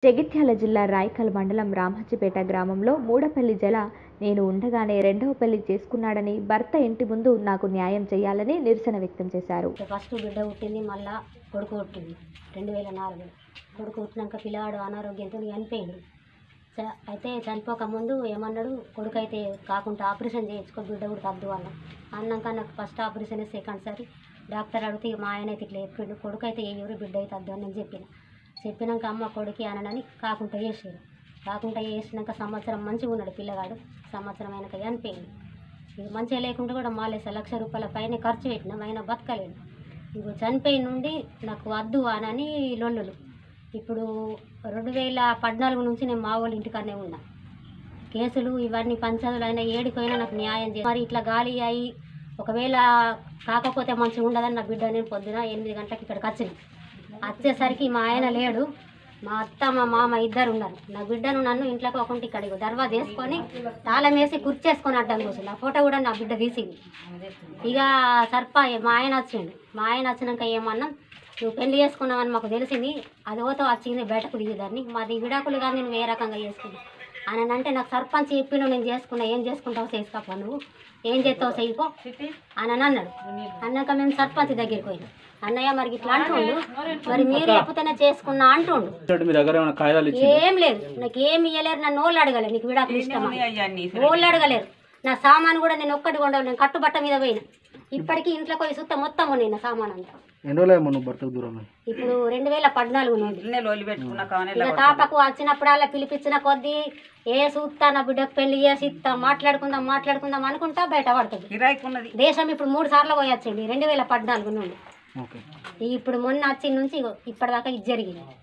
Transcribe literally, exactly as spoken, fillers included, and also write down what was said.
జగిత్యాల జిల్లా రాయకల్ మండలం రామహచ్చిపేట గ్రామంలో మూడపల్లి జల నేను ఉండగానే రెండవ పెళ్లి చేసుకున్నాడని భర్త ఇంటి ముందు నాకు న్యాయం చేయాలని నిరసన వ్యక్తం చేశారు. ఫస్ట్ బిడ్డ పుట్టింది, మళ్ళా కొడుకు పుట్టింది రెండు వేల నాలుగు కొడుకు పుట్టినాక పిల్లవాడు అనారోగ్యంతో చనిపోయింది. అయితే చనిపోక ముందు ఏమన్నాడు, కొడుకు అయితే కాకుండా ఆపరేషన్ చేయించుకో, బిడ్డ కూడా తద్దు అన్న అన్నాక నాకు ఫస్ట్ ఆపరేషన్ సెకండ్ సారి డాక్టర్ అడిగితే మా ఆయన అయితే ఇట్లా చెప్పిండు, కొడుకు అయితే ఏ ఎవరు బిడ్డ అయితే తద్దు అని నేను చెప్పిన చెప్పినాక అమ్మ కొడుకు అనని కాకుండా చేసారు. కాకుండా చేసినాక సంవత్సరం మంచిగా ఉన్నాడు పిల్లగాడు. సంవత్సరం అయినాక చనిపోయింది. ఇక మంచిగా లేకుండా కూడా మాలేసా లక్ష రూపాయల పైన ఖర్చు పెట్టినాం, ఆయన బతకలేడు. ఇక చనిపోయిన నుండి నాకు వద్దు అనని లొల్లులు. ఇప్పుడు రెండు వేల పద్నాలుగు నుంచి నేను మా వాళ్ళ ఇంటికాడనే ఉన్నా. కేసులు ఇవన్నీ పంచాయతీలు అయినా ఏడిపోయినా నాకు న్యాయం చేయాలి. మరి ఇట్లా గాలి అయ్యి ఒకవేళ కాకపోతే మంచిగా ఉండదని నా బిడ్డ నేను పొద్దున ఎనిమిది గంటలకు ఇక్కడికి వచ్చింది. వచ్చేసరికి మా ఆయన లేడు, మా అత్త మా మామ ఇద్దరు ఉన్నారు. నా బిడ్డను నన్ను ఇంట్లోకి ఒకటి ఇక్కడికి దర్వాజ వేసుకొని తాళం వేసి కుర్చేసుకొని అడ్డం కూర్చుంది. ఆ ఫోటో కూడా నా బిడ్డ తీసింది. ఇక సర్ప మా ఆయన వచ్చిండు. మా ఆయన వచ్చినాక ఏమన్నా నువ్వు పెళ్లి చేసుకున్నావని మాకు తెలిసింది, అది ఓతో వచ్చింది బయటకు దిగేదాన్ని, మాది విడాకులు కానీ నేను ఏ రకంగా చేసుకున్నా అని అంటే నాకు సర్పంచ్ చెప్పిన నేను చేసుకున్నా, ఏం చేసుకుంటావు చేసుకోపో, నువ్వు ఏం చేస్తావు చెయ్యిపో అని అన్నాడు. అన్నాక మేము సర్పంచ్ దగ్గరికి పోయినాం. అన్నయ్య మరి ఇట్లా అంటుండు, మరి మీరు ఎప్పుడైనా చేసుకున్నా అంటుండు. ఏం లేదు, నాకు ఏమి ఇవ్వలేరు, నన్ను ఓళ్ళు అడగలేరు, నీకు విడాకులు ఇష్టమా ఓళ్ళు అడగలేరు. నా సామాను కూడా నేను ఒక్కటి కొండవు, నేను కట్టుబట్ట మీద పోయినా. ఇప్పటికీ ఇంట్లో పోయి సుత్త మొత్తం ఉన్నాయి నా సామాన్ అంతా. ఇప్పుడు రెండు వేల పద్నాలుగు నుండి ఇక తాపకు వచ్చినప్పుడల్లా పిలిపించిన కొద్దీ ఏ సూత్తా నా బిడ్డకు పెళ్లి చేసి ఇస్తా, మాట్లాడుకుందాం మాట్లాడుకుందాం అనుకుంటా బయట పడుతుంది. దేశం ఇప్పుడు మూడు సార్లు పోయి వచ్చింది రెండు వేల పద్నాలుగు నుండి. ఇప్పుడు మొన్న వచ్చిన నుంచి ఇప్పటిదాకా ఇది జరిగింది.